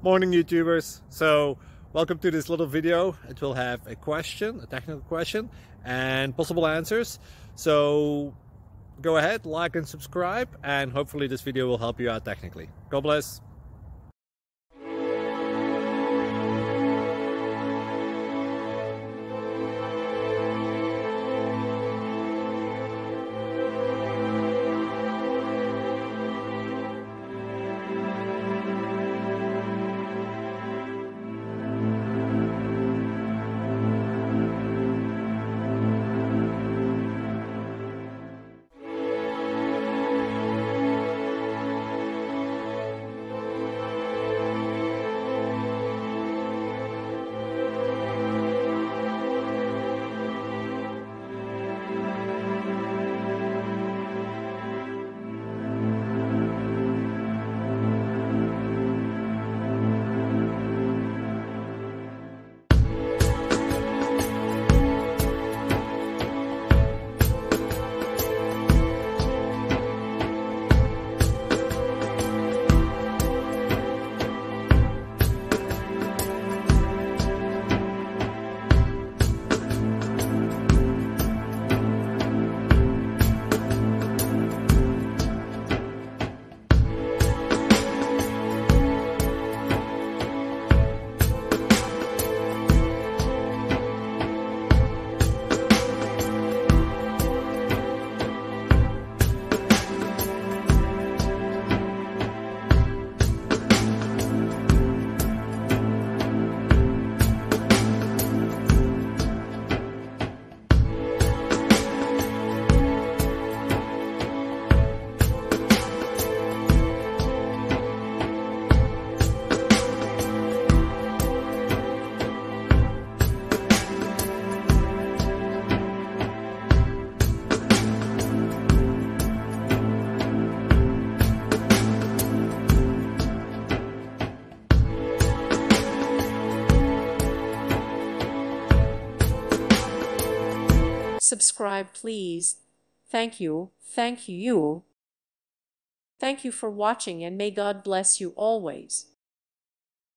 Morning YouTubers. So welcome to this little video. It will have a question, a technical question, and possible answers. So go ahead, like and subscribe, and hopefully this video will help you out technically. God bless. Subscribe, please. Thank you. Thank you. Thank you for watching, and may God bless you always.